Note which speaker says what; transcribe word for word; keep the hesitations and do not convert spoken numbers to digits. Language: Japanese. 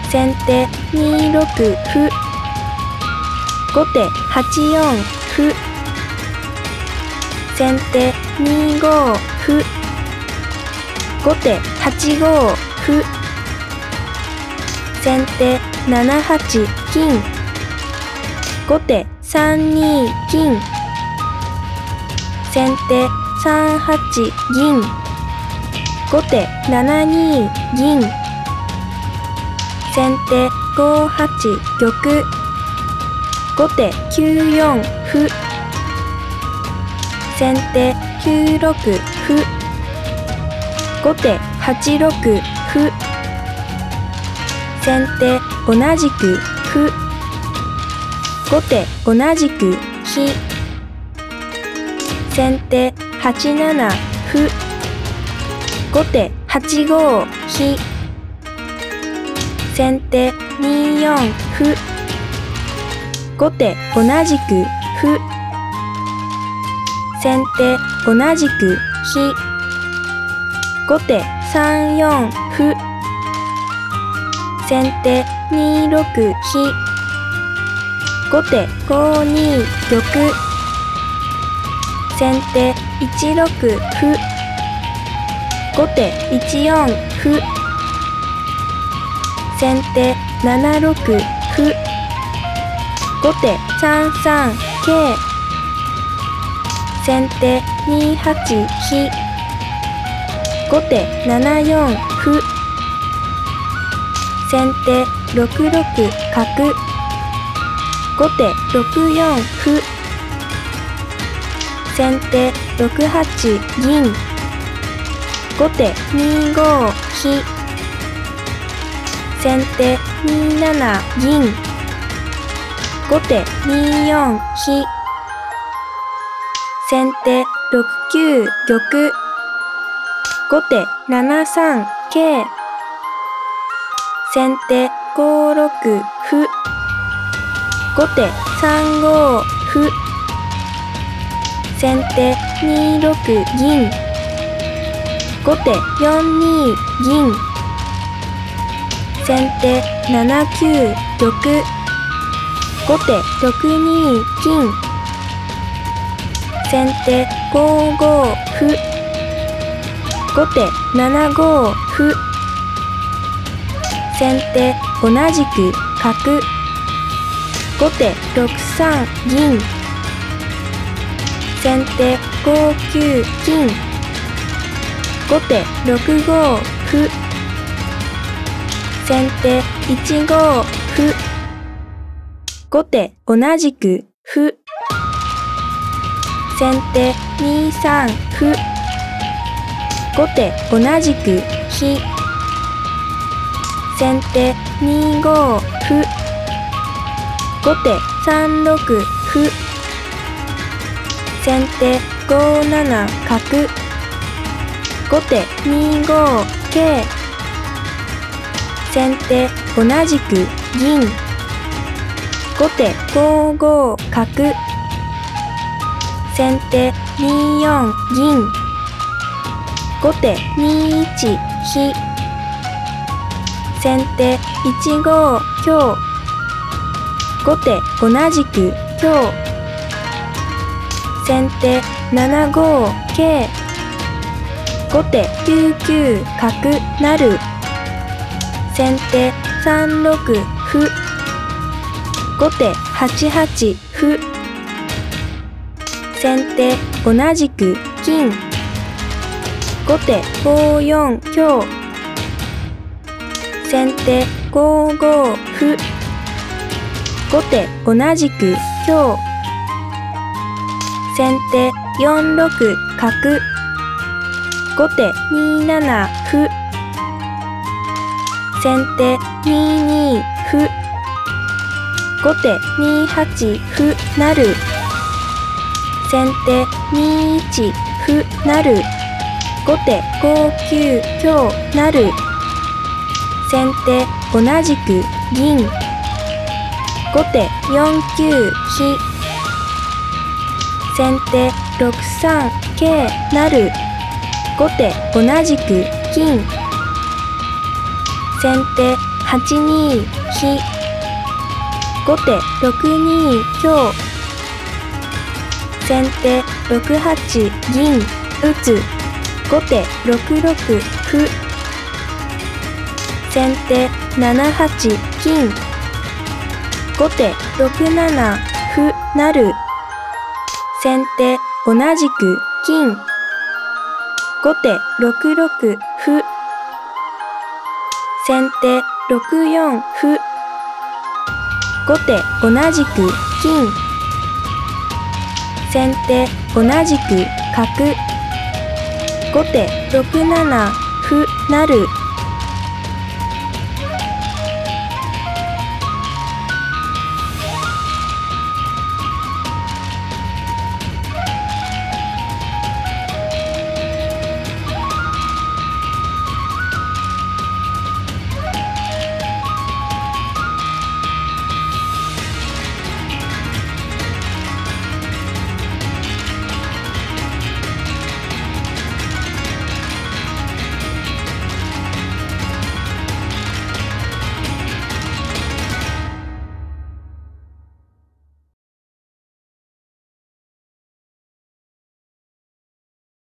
Speaker 1: 先手にろく歩。後手はちよん歩。先手にご歩。後手はちご歩。先手ななはち金。後手さんに金。先手さんはち銀。後手ななに銀。先手ごはち玉。後手きゅうよん歩。先手きゅうろく歩。後手はちろく歩。先手同じく歩。後手同じく飛。先手はちなな歩。後手はちご飛。先手によん歩。後手同じく歩。先手同じく飛。後手さんよん歩。先手にろく飛。後手ごに玉。先手いちろく歩。後手いちよん歩。先手ななろく歩。後手さんさん桂。先手にはち飛。後手ななよん歩。先手ろくろく角。後手ろくよん歩。先手ろくはち銀。後手にご飛。先手になな銀。後手によん飛。先手ろくきゅう玉。後手ななさん桂。先手ごろく歩。後手さんご歩。先手にろく銀。後手よんに銀。先手ななきゅう玉。後手ろくに金。先手ごご歩。後手ななご歩。先手同じく角。後手ろくさん銀。先手ごきゅう金。後手ろくご歩。先手いちご歩。後手同じく歩。先手にさん歩。後手同じく飛。先手にご歩。後手さんろく歩。先手ごなな角。後手にご桂。先手同じく銀。後手ごご角。先手によん銀。後手にいち飛。先手いちご香。後手同じく香。先手ななご桂。後手きゅうきゅう角成。先手さんろく歩。後手はちはち歩。先手同じく金。後手ごよん香。先手ごご歩。後手同じく香。先手よんろく角。後手になな歩。先手にに歩。後手にはち歩成。先手にいち歩成。後手ごきゅう香成。先手同じく銀。後手よんきゅう飛。先手ろくさん桂成。後手同じく金。先手はちに飛。後手ろくに香。先手ろくはち銀打つ。後手ろくろく歩。先手ななはち金。後手ろくなな歩成。先手同じく金。後手ろくろく歩。先手ろくよん歩。後手同じく金。先手同じく角。後手ろくなな歩成。